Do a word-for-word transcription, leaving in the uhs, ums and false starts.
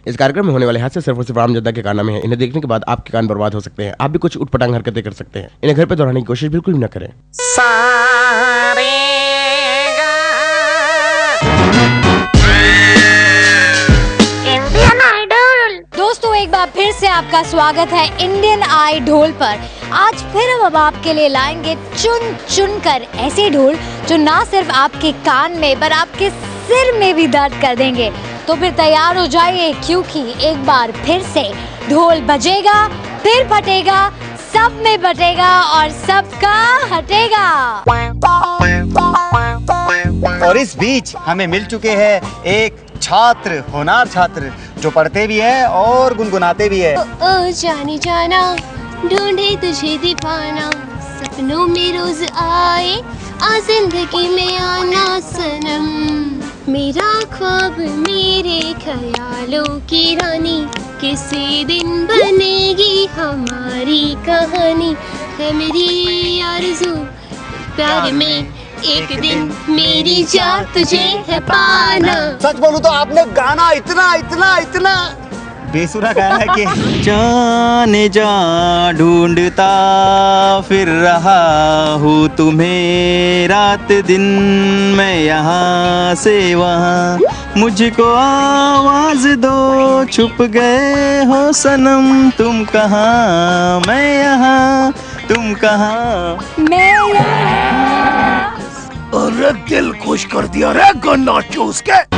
इस कार्यक्रम में होने वाले हादसे सिर्फ और सिर्फ आम जनता के कारनामे हैं। इन्हें देखने के बाद आपके कान बर्बाद हो सकते हैं। आप भी कुछ उटपटांग हरकतें कर सकते हैं। इन्हें घर पर दोहराने की कोशिश बिल्कुल भी न करें। दोस्तों, एक बार फिर से आपका स्वागत है इंडियन आइडल पर। आज फिर हम अब आपके लिए लाएंगे चुन चुन कर ऐसे ढोल जो ना सिर्फ आपके कान में पर आपके सिर में भी दर्द कर देंगे। तो फिर तैयार हो जाइए, क्योंकि एक बार फिर से ढोल बजेगा, फिर फटेगा, सब में बटेगा और सबका हटेगा। और इस बीच हमें मिल चुके हैं एक छात्र, होनार छात्र, जो पढ़ते भी है और गुनगुनाते भी है। ओ, ओ जाने जाना, ढूंढे तुझे दीवाना, सपनों में रोज आए, आ जिंदगी में आना सनम। मेरा ख्वाब मेरे ख्यालों की रानी, किसी दिन बनेगी हमारी कहानी। है मेरी आरज़ू प्यार में एक दिन मेरी चाह तुझे है पाना। सच बोलूं तो आपने गाना इतना इतना इतना बेसुरा गाया है कि जाने जा ढूंढता फिर रहा हूँ तुम्हें, रात दिन मैं यहाँ से वहाँ, मुझको आवाज दो, छुप गए हो सनम, तुम कहाँ मैं यहाँ, तुम कहाँ मैं यहाँ। अरे दिल खुश कर दिया रे गन्ना चूस के।